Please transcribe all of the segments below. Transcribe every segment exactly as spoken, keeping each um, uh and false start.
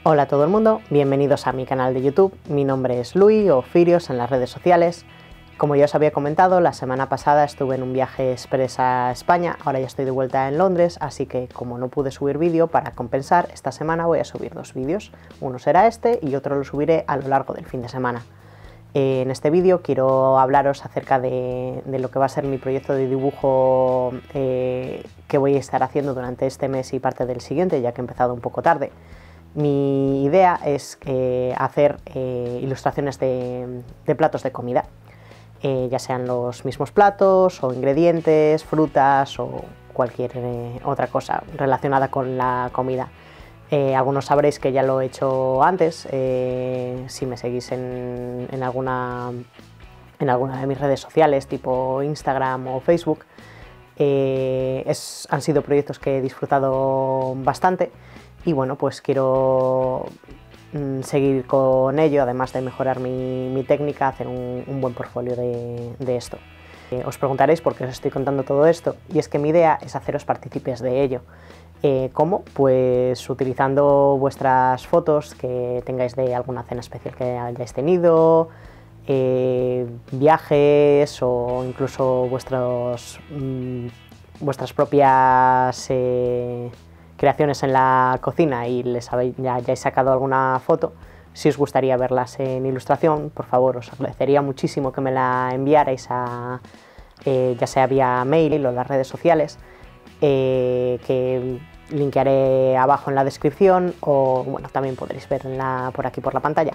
Hola a todo el mundo, bienvenidos a mi canal de YouTube. Mi nombre es Lui o Firios en las redes sociales. Como ya os había comentado, la semana pasada estuve en un viaje express a España, ahora ya estoy de vuelta en Londres, así que como no pude subir vídeo, para compensar, esta semana voy a subir dos vídeos. Uno será este y otro lo subiré a lo largo del fin de semana. En este vídeo quiero hablaros acerca de, de lo que va a ser mi proyecto de dibujo eh, que voy a estar haciendo durante este mes y parte del siguiente, ya que he empezado un poco tarde. Mi idea es eh, hacer eh, ilustraciones de, de platos de comida, eh, ya sean los mismos platos o ingredientes, frutas o cualquier eh, otra cosa relacionada con la comida. Eh, algunos sabréis que ya lo he hecho antes, eh, si me seguís en, en, alguna, en alguna de mis redes sociales, tipo Instagram o Facebook. Eh, es, han sido proyectos que he disfrutado bastante. Y bueno, pues quiero mmm, seguir con ello, además de mejorar mi, mi técnica, hacer un, un buen portfolio de, de esto. Eh, os preguntaréis por qué os estoy contando todo esto, y es que mi idea es haceros partícipes de ello. Eh, ¿Cómo? Pues utilizando vuestras fotos que tengáis de alguna cena especial que hayáis tenido, eh, viajes o incluso vuestros, mmm, vuestras propias Eh, creaciones en la cocina y les habéis, ya hayáis sacado alguna foto. Si os gustaría verlas en ilustración, por favor, os agradecería muchísimo que me la enviarais a, eh, ya sea vía mail o en las redes sociales, eh, que linkearé abajo en la descripción, o bueno, también podréis verla por aquí por la pantalla.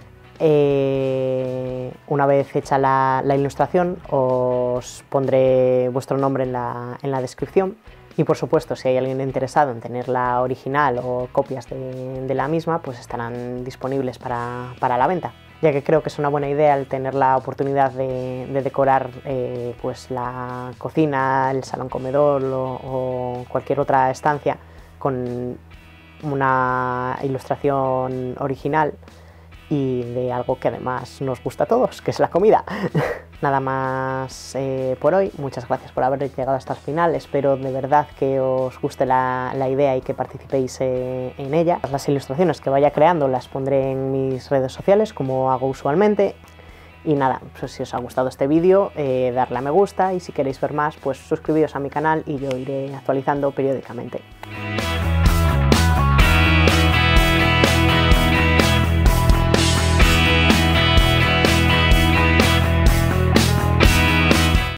Eh, una vez hecha la, la ilustración, os pondré vuestro nombre en la, en la descripción. Y por supuesto, si hay alguien interesado en tener la original o copias de, de la misma, pues estarán disponibles para, para la venta, ya que creo que es una buena idea el tener la oportunidad de, de decorar eh, pues la cocina, el salón comedor o, o cualquier otra estancia con una ilustración original y de algo que además nos gusta a todos, que es la comida. Nada más eh, por hoy, muchas gracias por haber llegado hasta el final, espero de verdad que os guste la, la idea y que participéis eh, en ella. Las ilustraciones que vaya creando las pondré en mis redes sociales como hago usualmente. Y nada, pues si os ha gustado este vídeo, eh, darle a me gusta, y si queréis ver más, pues suscribíos a mi canal y yo iré actualizando periódicamente.